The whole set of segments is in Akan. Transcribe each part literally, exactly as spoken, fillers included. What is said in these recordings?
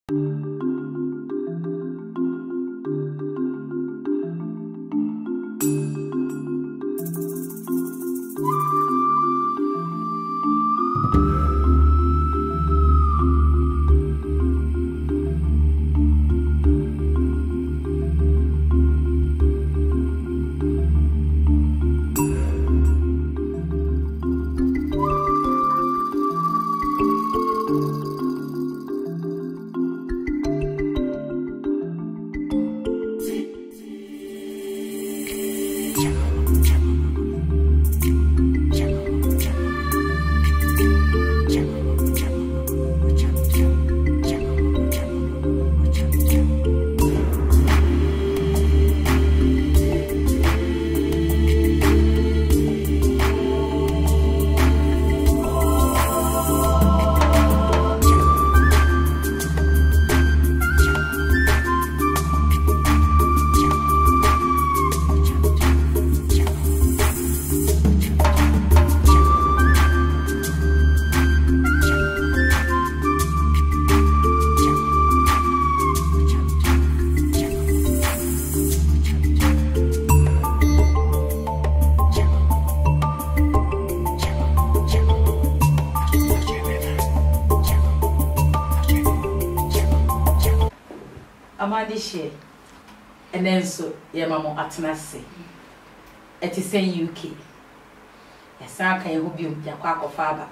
Amadishe, and then so Yamamo Atanasi. It is saying U K. A son can you be your quack of father.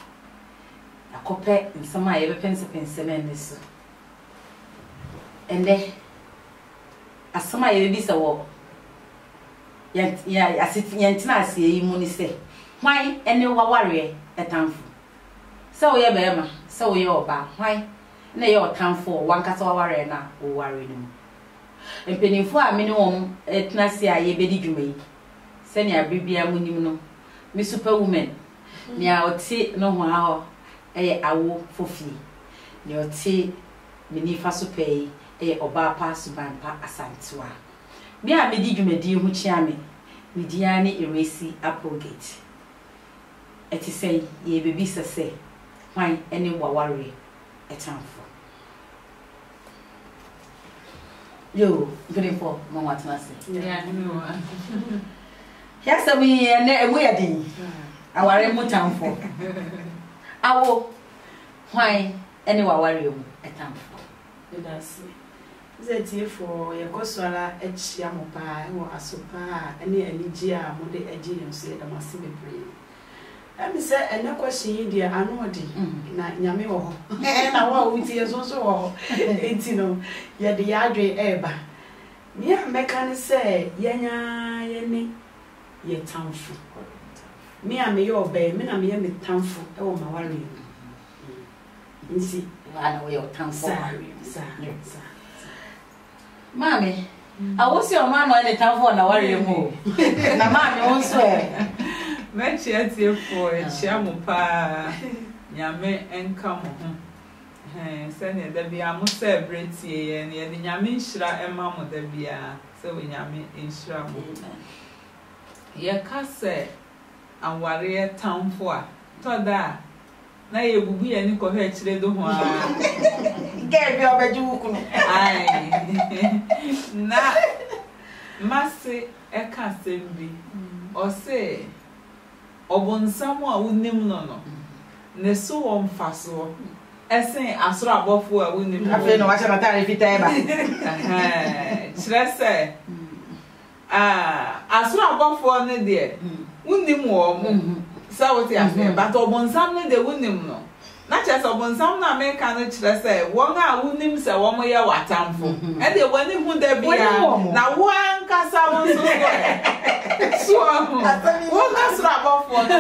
A copper in some I ever pencil pencil and this. And then, as some I ever be so walk. Yet, yeah, I sit Yantina see you money say. Why, and no warrior at time. So, yeah, Bama, so you're about. Why? Na your time for one cast warrior now, or worry no. And penny for a minimum at Nasia ye bedi jume. Send ya bibia munimno. Miss Superwoman. Nia or tea no how a awo for fee. Your tea benifa supay a oba pass bampa asantua. Mia bedi jume di muchiame. Midiani Ewurasi Applegate. It is say ye baby say. Why any warrior a time for. Yo, good for Mama Tanasi. Yeah, no. Yes, I mean, a wedding. Our remote town for. I will. Why any warrior a time for? That's it. Is for your Goswala H Yamopa or Asupa, any Elijah, Mode Ejian said, I must be brave. Let me say, and no question, dear, I know it. Yamio, and I want with you also. It's you know, yet the Adre Eba. Mia Mecan say, Yana, Yenny, ye townful. Mia may obey, Mina me me townful, oh, my worry. You see, I know your town, sir. Mammy, I was your man when the town for an worry more. Now, mammy won't swear. Mench yet for a chamupa, Yame and come home. Send it there be a must celebrate ye and yet the Yamin shra and mamma there be a so we Yami in shramu. Ye casse and warrior town for Toda. Na ye will be any correct do one. Get your bedroom. Aye. Na Massy a cassin be or say. Obon someone who nim no no. Ne so on faso. Esen asro abofo a woni mu. Afi no wa cha matare fiteba. Eh, kire se. Ah, asro abofo ne de. Woni mu o mu. Sa wo ti afi, but obon sam ne de woni mu no. Na che se obon sam na me kan no kire se, won a woni se wo mo ye watamfo. E de woni hu da bia. Na wo ankasa won so go. So ahu. Wo na sra abofo no.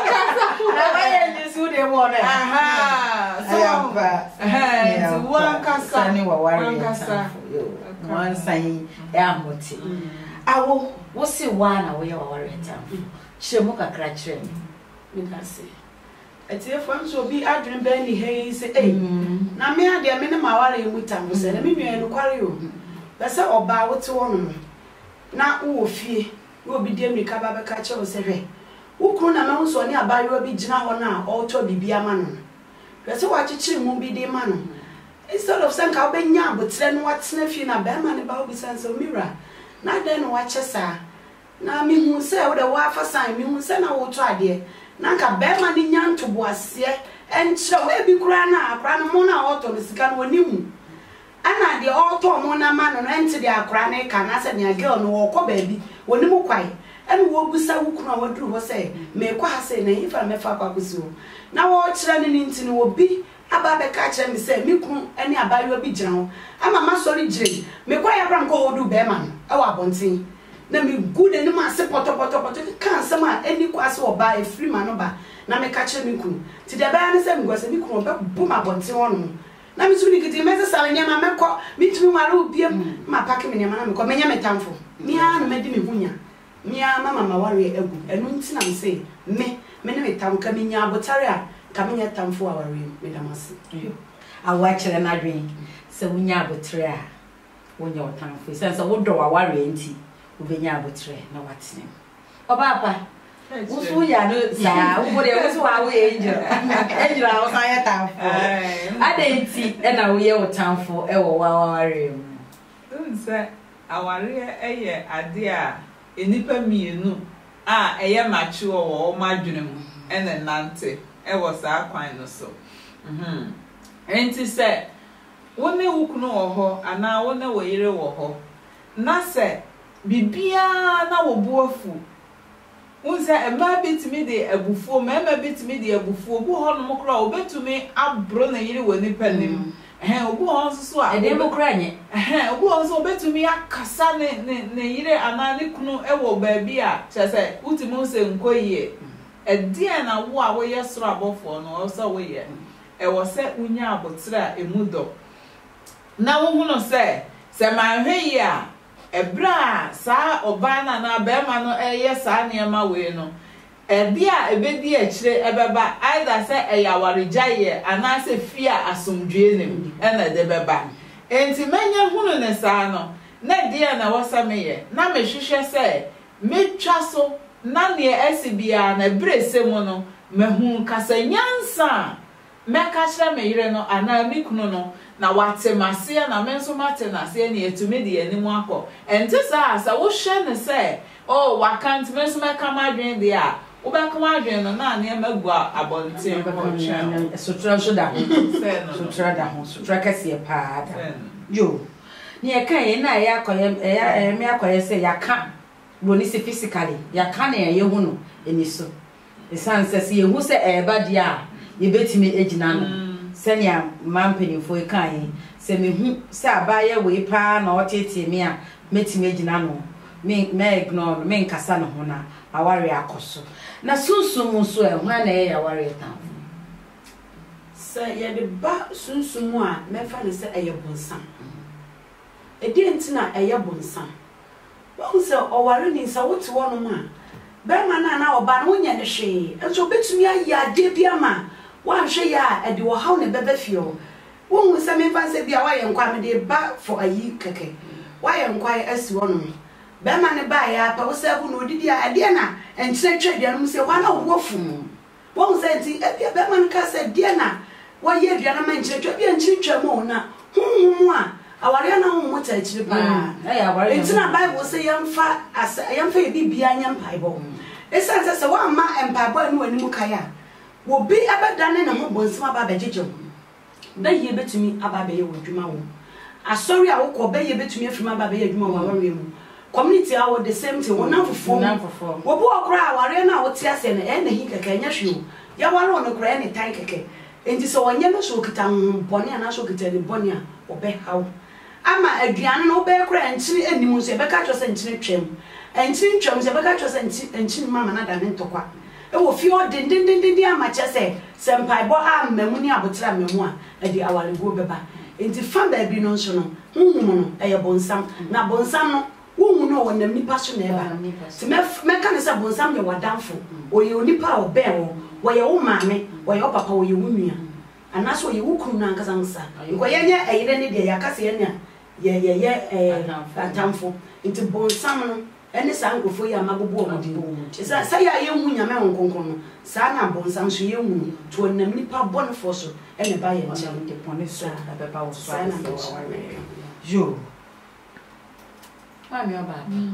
Aha, so eh, one kasa ni wa worry kasa. One say ya moti. Awo, wo se wa na wo ye wa worry time. Chemu kakra kire me da se. Etie fam so bi adwen ba ni hey say eh. Na me ade me ne ma worry mu tam se na me nua no kware o. Be se oba wo te wo no. Na wo fie, wo bi de mrika ba be ka che wo se hwe. Ukru na ma nso ni abayo bi gina ho na o to bibia ma no. Pese wa chichiri mu bi de ma no. instead of saying ka obenya abotre no watena fi na be ma ne ba obi san so mira na den no wache sa na mi hu se wo de wa fa san mi hu se na wo to ade na ka be ma ne nya ntobo ase enche we bi kura na akra no mo na auto no sika no nimu ana de auto mo na ma no ente de akra ne ka na se ne girl no wo ko ba bi wonimu kwai ene wo gusa wukuna waduru ho se me kwa ha se na ifa me fa kwa kusi wo na wo kire ne ntini wo bi aba be ka kire me se me kun ene abayo bi gina ho ama ma sori gire me kwa ya bra nko wodu be ma no e wa bontin na me good ene ma se poto poto poto kan se ma eni kwa se wo ba e free ma no ba na me ka kire me kun ti de ba ne se me go se me kun be bu ma bontin ho no na me suni kiti me se sare nya ma me ko me tumi ware obiem ma pake me nya ma na me ko me nya me tamfo mi ha no me di me hunya Mia mama mawari egu enu ntina me say me me ne metam ka me nya abotare a ka me nya tamfo awari me damase awa kire na dwen se wunya abotare a wonya otamfo se se wodo awari enti obenya abotare na watene oba apa wusu ya no sa wo de wusu wa wo angel angel a wo san ya tamfo adenti e na wo ye otamfo e wo wa awari mu dun se awari e ye ade a enipa mienu a eye machi wo ma dwene mu ene nante e wo sa kwan no so mhm enti se woni wukunu wo ho ana woni wo yire wo ho na se bibia na wo buafu unse e ma bitimi de abufuo ma ma bitimi de abufuo bu ho no mokra obetumi abro na yire wo nipa nim eh obu ho so a e de mokra nye eh obu ho so obetumi akasa ne ne yire ana ne kunu e wo ba bi a chese utimu se nkoyie e dia na wo a wo ye soro abofo no so wo ye e wo se unya abotra emudo na wo hu no se se ma hwe a ebra sa obana na be ma no eye sa niema we no ebia ebedi akire ebeba either se eyawarejaye ana se fia asomdwe nim ena de beba enti menye hunu ne sa no na dia na wasameye na mehwehwe se metwa so na ne esibia na brese mu no mehu kasanyansa meka kire meyire no ana mikunu no na watemase na menso mate na se ne etumi de anim akọ enti sa sa wo hwe ne se oh wakanti menso meka madwen de a wo ba kama adwen no na ne magua abonten ko chen sutra so da ho sutra da ho sutra kase pa da yo ni e kan ye na ya akoye e me akoye se ya ka boni se physically ya ka na ye hu no eni so e san se se ye hu se e ba dia ye betimi ejina no senya mampenifo e kan ye se me hu se abaye we pa na o tete me a metimi ejina no me me ignore me nkasa no ho na aware akoso na sunsumu so e hwa na e aware tan se ye de ba sunsumu a me fa ne se eye bonsan e di entina eye bonsan won se oware ni sa wote wono ma be ma na na oba na wonya ne hwe enso betumi aya de bia ma wa hwe ya e de wo haw ne bebe fio won se me fa se bia wa ye nkwa me de ba for ayi keke wa ye nkwa asi wono be ma ne ba ya pa wo se bu no didi a de na enkyere twedua no se wa na wo fu won se ti e bia be ma ne ka se de na wa ye dua na ma enkyere twedua bia enkyere twamo na huhumu a aware na hu mo ta ekyire pa eh aware enti na bible se yemfa asa yemfa e bibia nya mpaibo esa se se wa ma mpaibo anu animu kaya wo bi abadane na ho bonsim aba bejeje da ye betumi aba be ye wodwuma wo asori a wo ko be ye betumi afima aba be ye adwuma wo aware mu community awo the same thing wona fofo wo bo okra aware na wo ti ase na e na hi keke nya hwe ya ware ono kra ne tan keke enti so wonye no so kita bone ana so kita ni bone a wo be hawo ama aduane no be kra enkyiri animu so e be ka twose enkyiri twem enkyiri twem so e be ka twose enkyiri mama na da ne ntokwa e wo fi o din din din din ama chese sempai bo a mamu ni abotra mamu a e di awale go beba enti fa ba bi no so no huhum no e ye bonsam na bonsam no wo no wona nipa so na eba ti me me ka ne se bonsam ye wadanfo o ye onipa o be wo wo ye wo maame wo ye papa wo ye wo nua anaso wo ye wo kunu na nkasa nsa ko ye nye eyire ne de ya kase ye nya ye ye ye eh atamfo nti bonsam no ɛne saa nkofo yi amabobo omudi sa sa ya ye hu nyame wonkonkon no sa na bonsam so ye hu to nam nipa bɔne fo so ɛne ba ye nkyɛn de pone so ɛbɛba wo so aware yo mami oba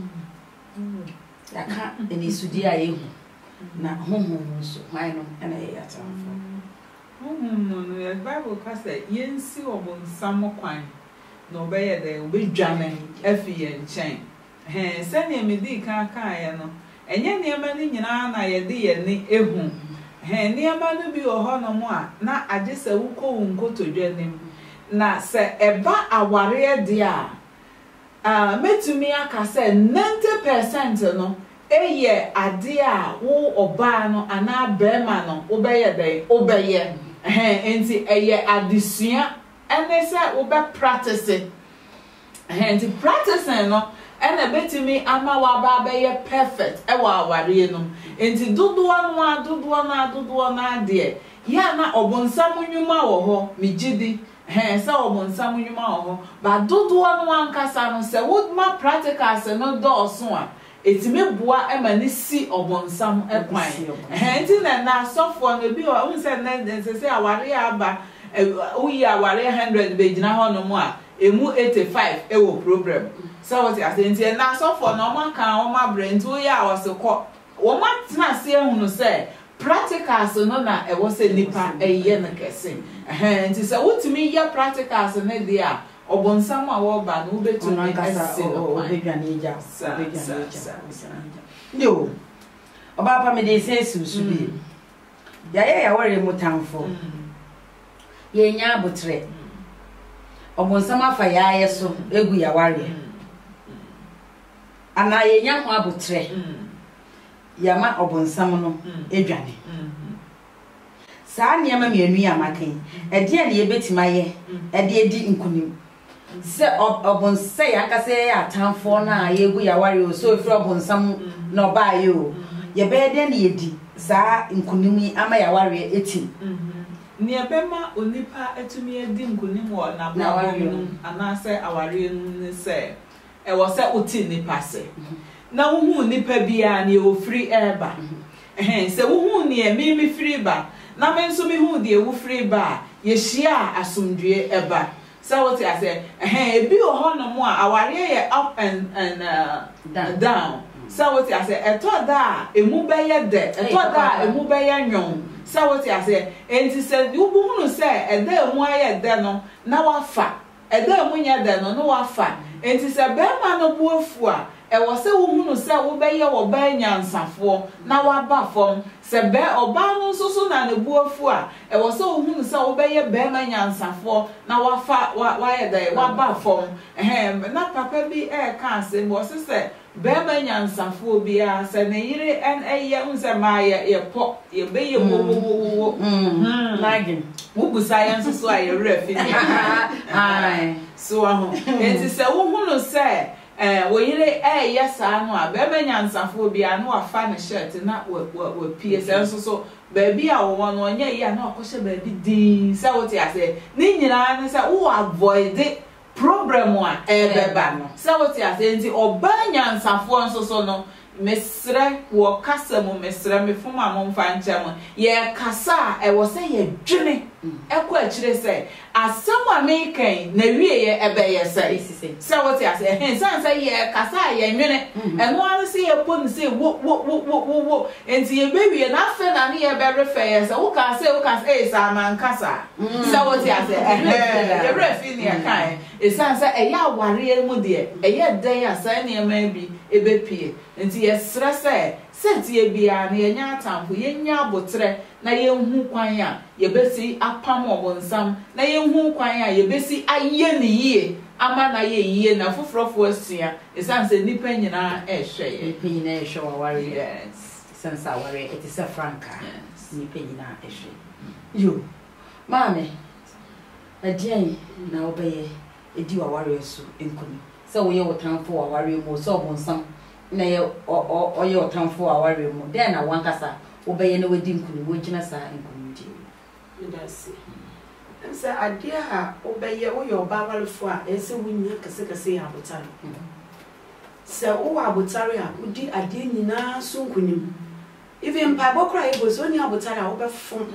ya ka eni sudi a ye hu na honhom so hwan no ɛna ye yatamfo honhom no no Bible ka say yensi obonsam kwan na obeye de obedwane afi ye nkyɛn he sɛnea medi kan kan ya no enye niema ni nyina na ye de ye ni ehu he niema no bi wɔ hɔ no mo a na agye sɛ wukɔ wunkotodwanim na sɛ eba aware de a ah metumi aka sɛ ninety percent no eye ade a wo oba no ana bema no obeye de obeye he enti eye adesua ene sɛ obe practice he enti practicing no ena betimi ama wa ba be perfect e wa aware no enti dodoa no a dodoa na dodoa na de ya na obonsam nwuma wo ho migidi he se obonsam nwuma wo ho ba dodoa no ankasa no se would ma practicals no do so a etimi boa e ma ni si obonsam e kwan he enti na na sofo no bi o unse na se se aware aba uyi aware one hundred be gina ho no mo a emu eighty-five e wo program so what you say nti na so for no man kan o ma brand wo ya wo se ko wo ma tena se ehunu se practicals no na e wo se nipa eye na kese eh nti se wotumi ya practicals na dia obonsam a wo ba no betumi ese o bedwane ja bedwane ja yo oba pa me de se susu bi ya ya ya wore mutamfo ye nya abotre obonsam afa ya yeso egu ya ware ana ye nya ho abotre yama obonsam no edwane saa niam mienu ya makan e de ne ye betima ye e de edi nkunim se obonsa ya aka se ya atamfo na ye egu ya ware o so efri obonsam no ba ye o ye be de ne ye di saa nkunim ama ya ware eti ni ebema onipa etumi edi nkunim wo na bra no ana se aware no se e wo se oti nipa se na wo hu nipa bia na ofri eba eh se wo hu ne emi mi fri ba na me nso mi hu de wo fri ba ye hia asomdue eba se wo ti ase eh ebi wo ho no mo a aware ye up and and uh, down, down. Se wo ti ase eto da emu be ye de eto da emu be ye nyon se wo ti ase enti se wo bu hu se eda emu aye de no na wafa eda emu nya de no no wafa enti se be ma no bu afu a e wo se wo hunu se wo be ye wo ba nyansafo na waba fom se be oba no soso na ne bu afu a e wo se wo hunu se wo be ye be ma nyansafo na wafa wa ye da waba fom ehem na papa bi e ka se mo se se be ma nyansafo bi a se ne yire en eye unse ma ye ye po ye be ye wo wo wo mm nagin wo bu science so a ye refi ai so aho enti se wo hunu se eh wo yire eh yesa no a be ma nyansafo bia no afa ne shirt na wo wo P S N so so baby a wo no nya ya na akɔhye baby din se wo ti ase ni nyina ne se wo avoid problem a e beba no se wo ti ase nti oba nyansafo so so no mesre wo kasa mu mesre me fuma mo mfa nkyem ye kasa e wo se ye dwene e ko akire se asem a me kan na wie ye ebe ye se se wo ti ase he san se ye kasa ye nwene eno an se ye pon se wo wo wo wo wo enti ye bewie na afa na ne ye be refer ye se wo ka se wo ka se e sa man kasa se wo ti ase ye refi ne kan e san se e ya ware mu de e ye den asa ne ma bi e be pie enti ye sra se sentie bia na ye nya atamfo ye nya abotre na ye hu kwan a ye besi apam obonsam na ye hu kwan a ye besi aye ne yie ama na ye yie na fofrofo asua esanse nipa nyina ehwe ye nipa nyina ehwe wa ware yes sense ware it is a franca nipa nyina ehwe yo mame adian na obeye edi wa ware so enkuni se wo ye wotamfo wa ware mo so obonsam na ye o o ye otamfo aware mu den na wankasa obeye na wadi nkuni wo gina sa nkuni di ndasi nsa adia a obeye wo ye oba walefo a ese wunya kase kase ya botan se wo abotare a udi ade nyina so nkunim even pabo cry go so ni abotare a wo be fom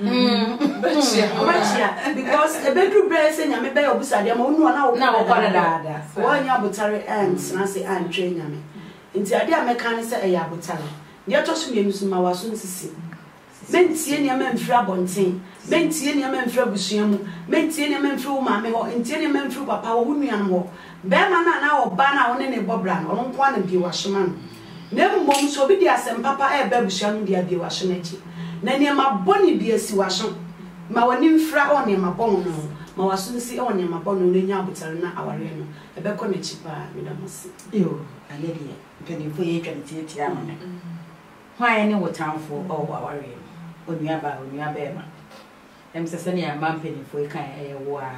mm because e bedru bre se nyame be obusa de ma onu na wo na wo kwada daada wo nya abotare ants na se antwe nyame nti ade a meka ne se e ya abotare ne to so mienu so ma waso nsisi mentie ne ma mfra bonten mentie ne ma mfra busuamu mentie ne ma mfra wo maame ho entie ne ma mfra papa wo nuan ho be ma na na wo ba na wo ne ne bobra no nko na bi wahema no na mmom so bi di asem papa e ba busuamu dia bi wahema echi na ne ma boni bi asi wahema ma woni mfra o ne ma bon no ma waso nsi o ne ma bon no nya abotare na aware no e be ko na chi pa mi da masi yo ane die mpanimfo ye twa ne tie ama ne hwan ne wotamfo o aware onua ba onua ba ma em sese ne ama mpanimfo e kan e wo a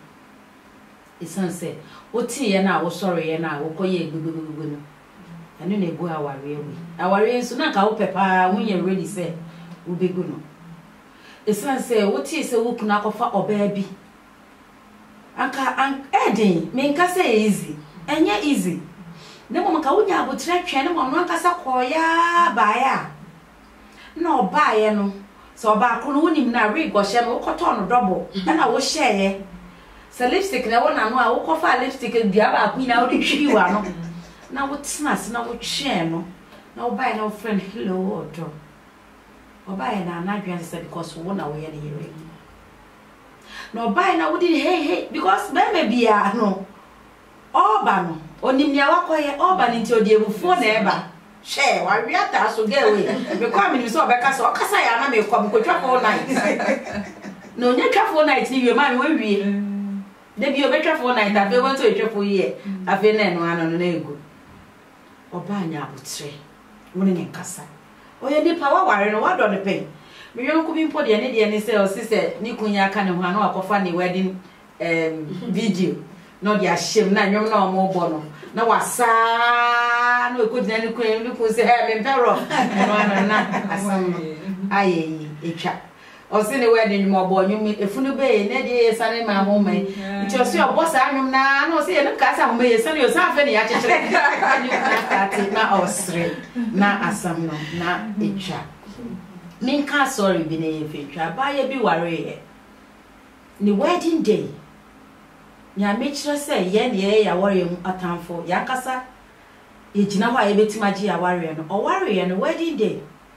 isanse oti ye na wo sori ye na wo koye gbegbegbe no anu na egu aware we aware nso na ka wo pepa wo ye ready say wo begu no isanse oti se wo kuna kofa oba bi anka an eden me nka say easy enye easy ne mo maka wo nya abotre twen ne mo no anka sa koya ba ya na oba ye no so oba ko no wonim na re go hye no wo koto no double na wo hye ye se lipstick na wona no a wo kofa lipstick bia ba ku na wo hwi wa no na wo tsena se na wo hye no na wo buy na friend hello odo wo buy na na dwan se because wo na wo ye ne yere no buy na wo di hey hey because be me bia no oba no onim nia wakoye oba ni nti odi ebufu na eba she wa wiata so get we me kwa me so obeka so okasa ya na me kwa me kotwa for night no nya twa for night ni we ma me we wie de bi obetwa for night afi won to etwa for ye afi na no ano no na egu oba anya abotre woni ne nkasa oye ni pa wa ware no wa do ne pe me yon ku bi mpo de ne de ne se o se se ni kunya aka ne ho ano akofa ne wedding um video no dia shem na nwom na omo bo no na wasa no ko dina ni kwen ni ko se he me mpero no ano na asam aye etwa o se ne wedding mo bo nwom efunu be ne de sane ma mo mai nti o se o bo sa nwom na na o se ne ka sa mo be sane o sa fe ne ya chechire na osre na asam no na etwa min ka sorry bi ne fetwa ba ye bi ware ni wedding day nya mechire say ye ne ya ware mu atamfo ya kasa ye gina ho aye betima gi ya ware no o ware no wedding day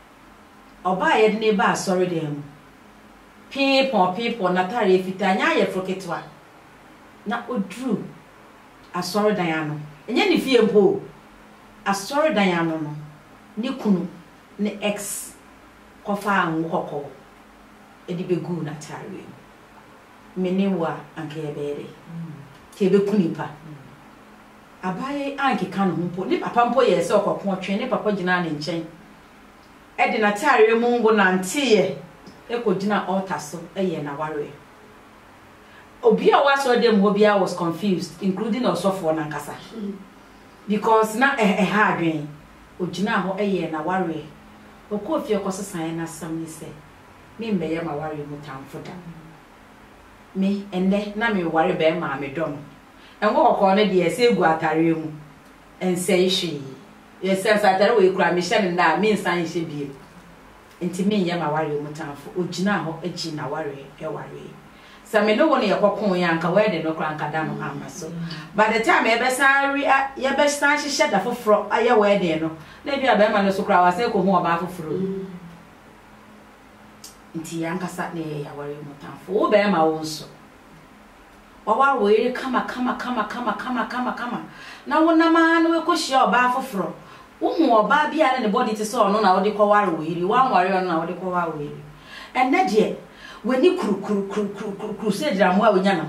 oba ye ne ba sorry dem people people na tare fita nya ye froketwa na odru asori dan ya no enye ni fie mpo asori dan ya no no ni kunu ni ex kofa anwo kokko edi begu na tare menewa anke ebere ke be kunipa abaye anke kan ho mpo ni papa mpo ye se okokko twen ni papa gina na nchen edi na tare mu ngo na ntie ekodina altar so eye na ware obi a waso dem obi a was confused including also for na nkasa because na eh eh ha adwen ogina ho eye na ware okofie kosesan na sam ni se me mbeye ma ware mu tamfoda me ende na me ware be ma me dom enwo kokko ne de ese egu atare mu ense hwe yese atare we kura me hye na me nsan hye bie enti me ye ma ware mu tamfo ogina ho agi na ware e ware sa me no woni ye kokko ya nka we de no kura nka da no ama so by the time e be san ye be san hye da foforo aye we de no na bia be ma no so kura wa se ko hu oba foforo nti ya nkasa ne ya ware mu tamfo wo be ma wo nso wawa we kama kama kama kama kama kama kama na wona ma na we ko hye oba foforo uhu oba bia na ne body te so no na wo de ko ware we ri wan ware no na wo de ko ware we ri enne de we ni kuru kuru kuru kuru kuru se dra mo a wonya na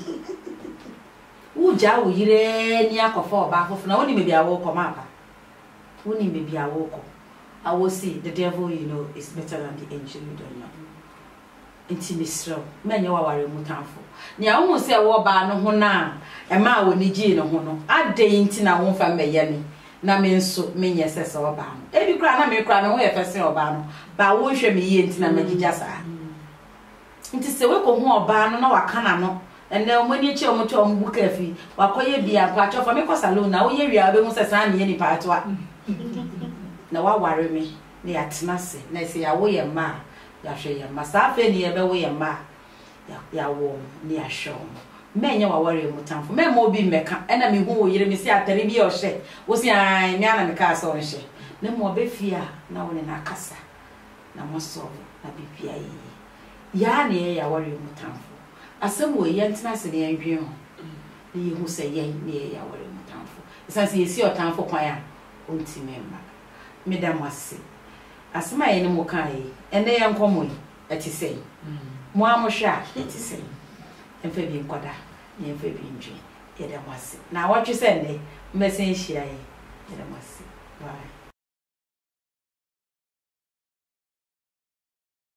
wo ja wo yire ni akofa oba foforo na woni me bia wo ko mapa woni me bia wo ko I will see the devil, you know, is better than the angel, you don't know. Intimisro, men you are mutanfo. Nia almost say, war bar no hona, a ma will need you no hono. I dain't in a one from me yummy. Na mean so, mean yes, as or ban. Every crown I may cry no way first or ban, but won't show me yin to make it just. It is a work of more ban, no, I cannot. and now when you chill to on book every while call you be a patch of a make us alone now you are able to send any part now I worry me near Tennessee next year away a ma ya share your master near the way a ma ya warm near show men you are worrying with time for men more be mecca enemy who you me see at the review or shed was I Nana the castle and she no more be fear now in a casa na mo so na bibia yi ya na ya worry with time for asem wo yentina se ne anwie ho ne yehu se yen ne ya worry with time for isanse yesi o time for kwan a onti memma medam ase asema ye ne mo kai ene ye nkomo yi eti sei mo amohwa eti sei emfa bi nkoda ne emfa bi ndwe ye dem ase na watwe se ne mmesen hia ye ye dem ase bye.